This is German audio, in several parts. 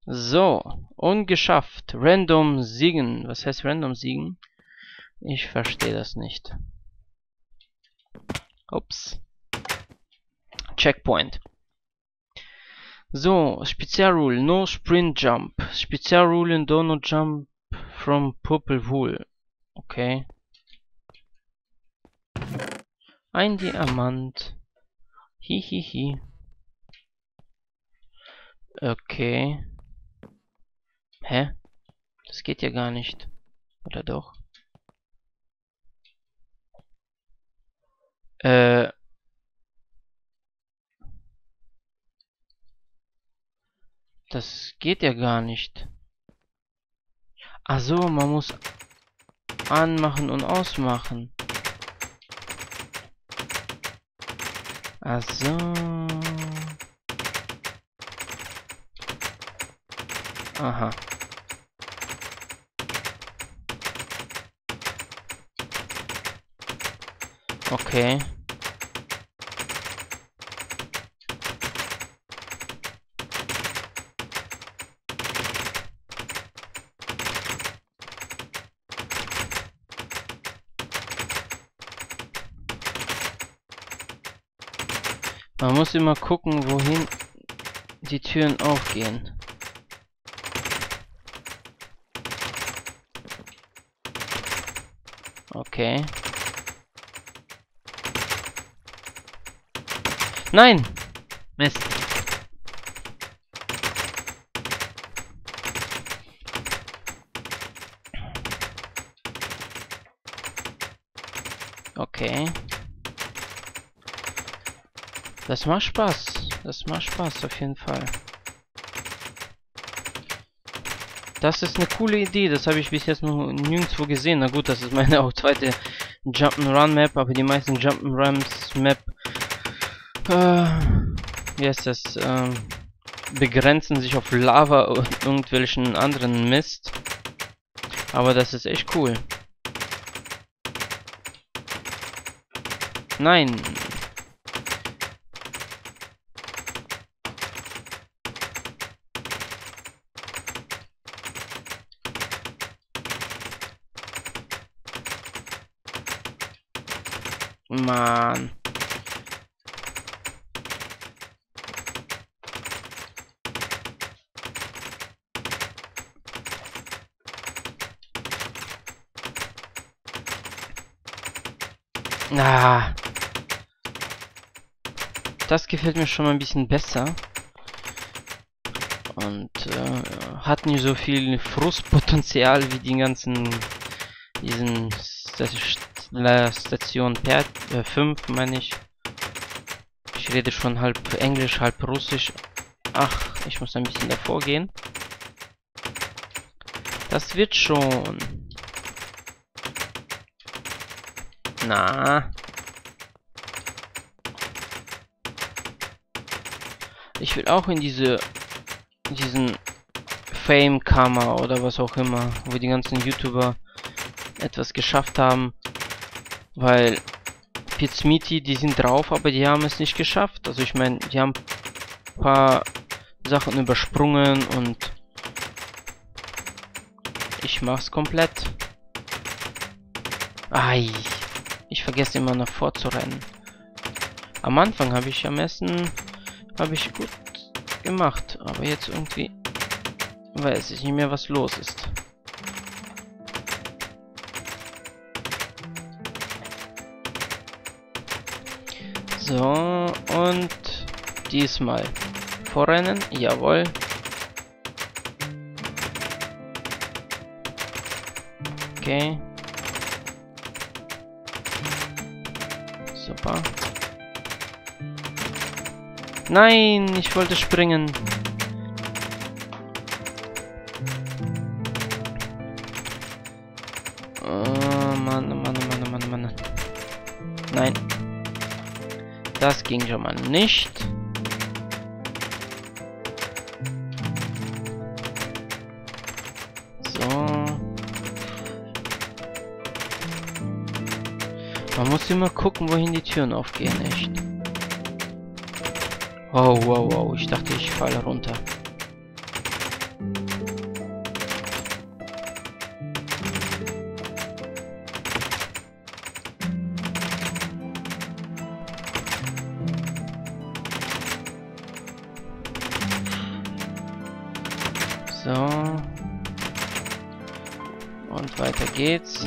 So, ungeschafft. Random siegen. Was heißt random siegen? Ich verstehe das nicht. Ups. Checkpoint. So, Spezialrule. No sprint jump. Spezialrule do not jump from purple wool. Okay. Ein Diamant. Hihihi. Okay. Hä? Das geht ja gar nicht. Oder doch? Das geht ja gar nicht. Ach so, man muss anmachen und ausmachen. Ach so. Aha. Okay. Man muss immer gucken, wohin die Türen aufgehen. Okay. Nein! Mist. Okay. Das macht Spaß. Das macht Spaß auf jeden Fall. Das ist eine coole Idee. Das habe ich bis jetzt noch nirgendwo gesehen. Na gut, das ist meine auch zweite Jump'n'Run Map, aber die meisten Jump'n'Runs Map wie heißt das? Begrenzen sich auf Lava und irgendwelchen anderen Mist. Aber das ist echt cool. Nein. Mann. Ah. Das gefällt mir schon mal ein bisschen besser. Und hat nicht so viel Frustpotenzial wie die ganzen diesen Station 5, meine ich. Ich rede schon halb Englisch, halb Russisch. Ach, ich muss ein bisschen davor gehen. Das wird schon. Na. Ich will auch in diesen Fame-Kammer oder was auch immer, wo die ganzen YouTuber etwas geschafft haben, weil Pizmeaty, die sind drauf, aber die haben es nicht geschafft. Also ich meine, die haben ein paar Sachen übersprungen und ich mach's komplett. Ei, ich vergesse immer noch vorzurennen. Am Anfang habe ich am besten gut gemacht, aber jetzt irgendwie weiß ich nicht mehr, was los ist. So, und diesmal vorrennen, jawohl. Okay. Super. Nein, ich wollte springen. Oh Mann, oh Mann, oh Mann, oh Mann, oh Mann. Nein. Das ging schon mal nicht. So. Man muss immer gucken, wohin die Türen aufgehen, echt. Wow, wow, wow. Ich dachte, ich falle runter. So. Und weiter geht's.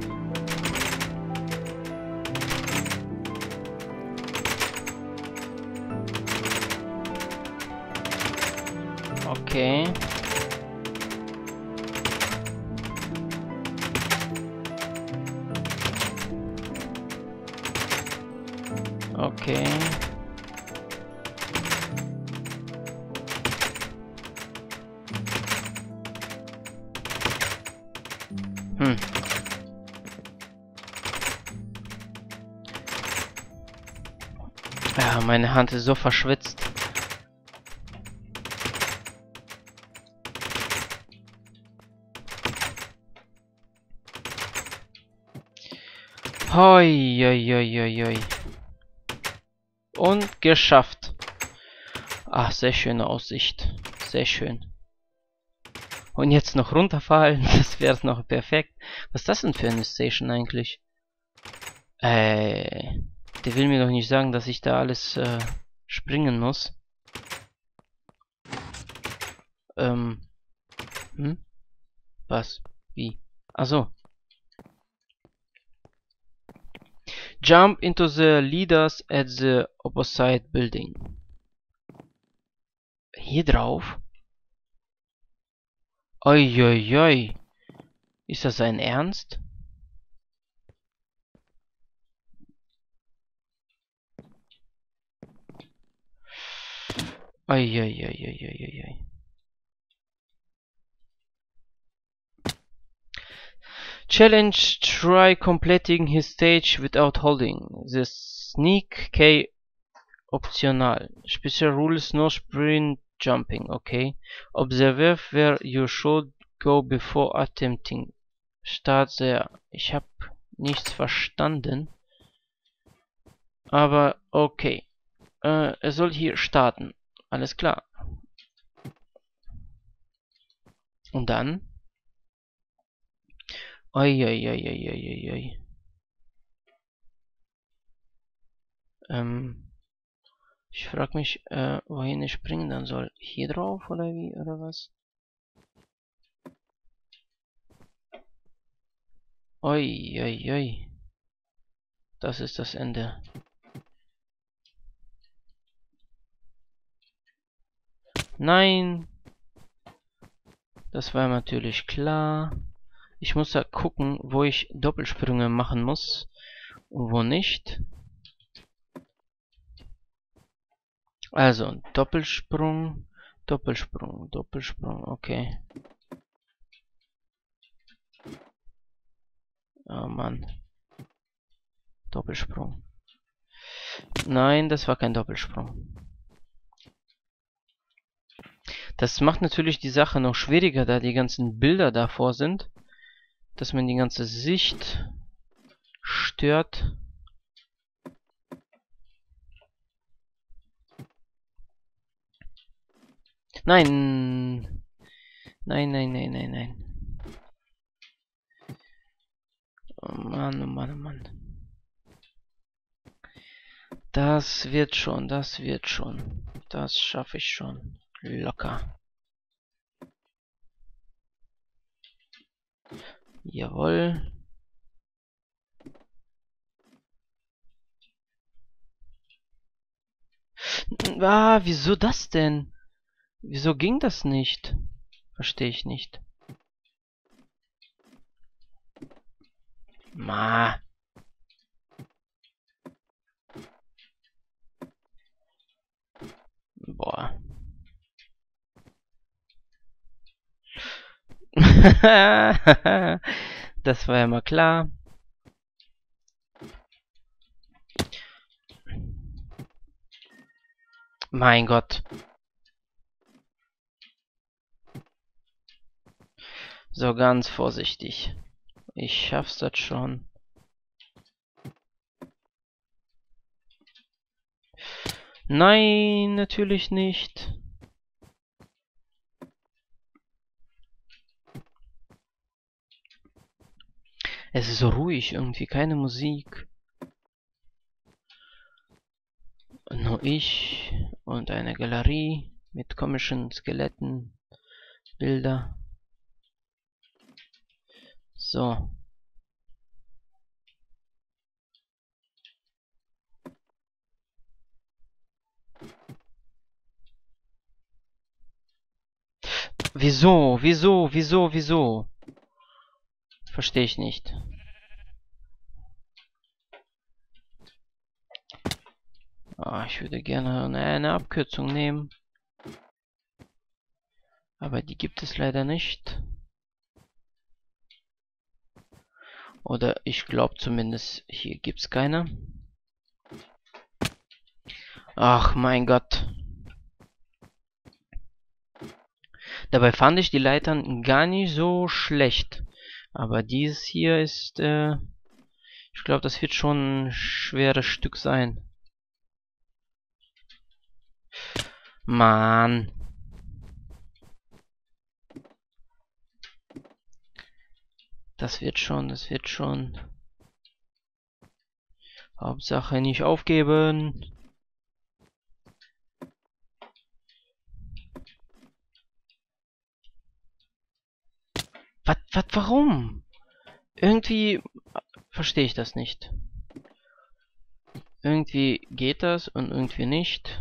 Okay. Okay. Ja, meine Hand ist so verschwitzt. Hoi, hoi, hoi, hoi, hoi. Und geschafft. Ach, sehr schöne Aussicht. Sehr schön. Und jetzt noch runterfallen, das wäre noch perfekt. Was ist das denn für eine Station eigentlich? Der will mir doch nicht sagen, dass ich da alles springen muss. Was? Wie? Ach so. Jump into the leaders at the opposite building. Hier drauf? Oi, oi, oi. Ist das sein Ernst? Oi, oi, oi, oi, oi, oi. Challenge, try completing his stage without holding. The sneak K optional. Special rules, no sprint jumping, okay. Observe where you should go before attempting. Start there. Ich hab nichts verstanden. Aber okay. Er soll hier starten. Alles klar. Und dann? Oi, oi, oi, oi, oi, oi. Ich frag mich, wohin ich springen dann soll. Hier drauf oder wie, oder was? Oi, oi, oi. Das ist das Ende. Nein! Das war natürlich klar. Ich muss da gucken, wo ich Doppelsprünge machen muss und wo nicht. Also, Doppelsprung, Doppelsprung, Doppelsprung, okay. Oh Mann. Doppelsprung. Nein, das war kein Doppelsprung. Das macht natürlich die Sache noch schwieriger, da die ganzen Bilder davor sind. Dass man die ganze Sicht stört. Nein! Nein, nein, nein, nein, nein. Oh Mann, oh Mann, oh Mann. Das wird schon, das wird schon. Das schaffe ich schon. Locker. Jawohl. Ah, wieso das denn? Wieso ging das nicht? Verstehe ich nicht. Ma. Boah. Das war ja mal klar. Mein Gott. So, ganz vorsichtig. Ich schaff's das schon. Nein, natürlich nicht. Es ist so ruhig irgendwie, keine Musik. Nur ich und eine Galerie mit komischen Skeletten, Bilder. So. Wieso? Verstehe ich nicht. Ah, ich würde gerne eine Abkürzung nehmen. Aber die gibt es leider nicht. Oder ich glaube zumindest, hier gibt es keine. Ach mein Gott. Dabei fand ich die Leitern gar nicht so schlecht. Aber dieses hier ist, ich glaube, das wird schon ein schweres Stück sein. Mann. Das wird schon. Hauptsache nicht aufgeben. Warum? Irgendwie verstehe ich das nicht. Irgendwie geht das und irgendwie nicht.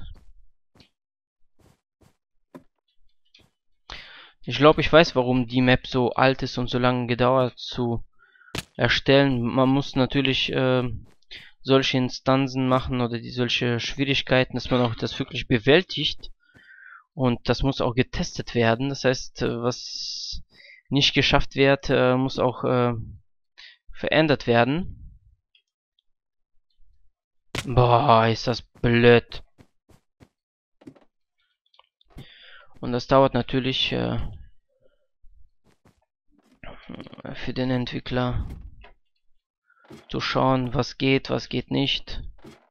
Ich glaube, ich weiß, warum die Map so alt ist und so lange gedauert zu erstellen. Man muss natürlich solche Instanzen machen oder solche Schwierigkeiten, dass man auch das wirklich bewältigt. Und das muss auch getestet werden. Das heißt, was nicht geschafft wird, muss auch verändert werden. Boah, ist das blöd. Und das dauert natürlich für den Entwickler zu schauen, was geht nicht.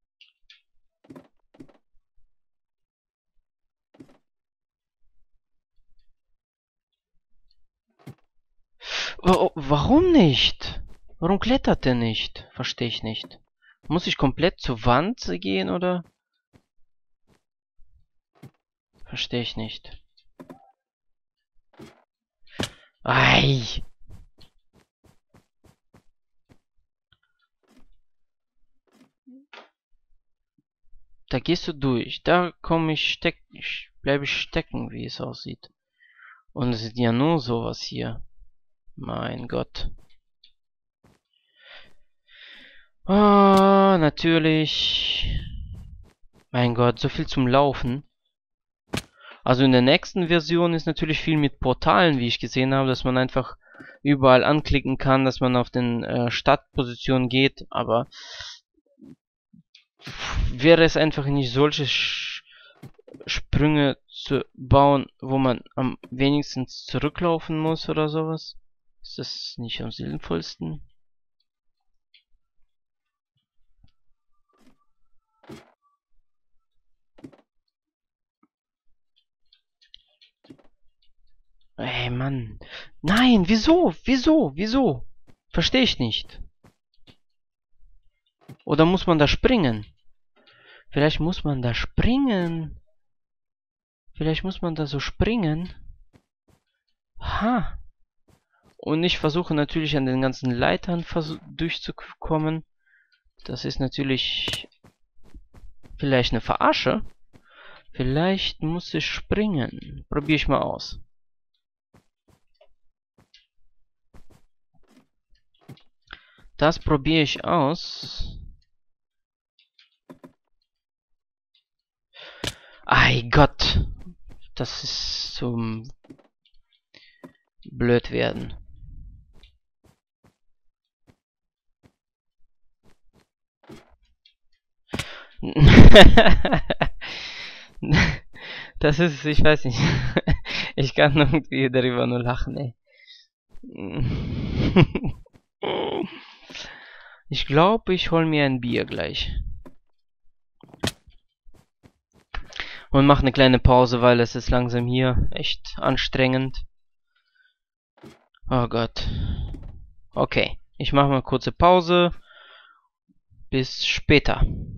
Warum nicht? Warum klettert der nicht? Verstehe ich nicht. Muss ich komplett zur Wand gehen, oder? Verstehe ich nicht. Ei! Da gehst du durch. Da komme ich stecken. Bleibe ich stecken, wie es aussieht. Und es ist ja nur sowas hier. Mein Gott. Ah, natürlich. Mein Gott, so viel zum Laufen. Also in der nächsten Version ist natürlich viel mit Portalen, wie ich gesehen habe, dass man einfach überall anklicken kann, dass man auf den Startposition geht, aber wäre es einfach nicht solche Sprünge zu bauen, wo man am wenigsten zurücklaufen muss oder sowas? Ist das nicht am sinnvollsten? Ey, Mann. Nein, wieso? Verstehe ich nicht. Oder muss man da springen? Vielleicht muss man da springen. Vielleicht muss man da so springen. Ha. Und ich versuche natürlich an den ganzen Leitern durchzukommen. Das ist natürlich vielleicht eine Verarsche. Vielleicht muss ich springen. Probiere ich mal aus. Das probiere ich aus. Ei Gott. Das ist zum blöd werden. Das ist, ich weiß nicht. Ich kann irgendwie darüber nur lachen, ey. Ich glaube, ich hol mir ein Bier gleich. Und mache eine kleine Pause, weil es ist langsam hier echt anstrengend. Oh Gott. Okay, ich mache mal kurze Pause. Bis später.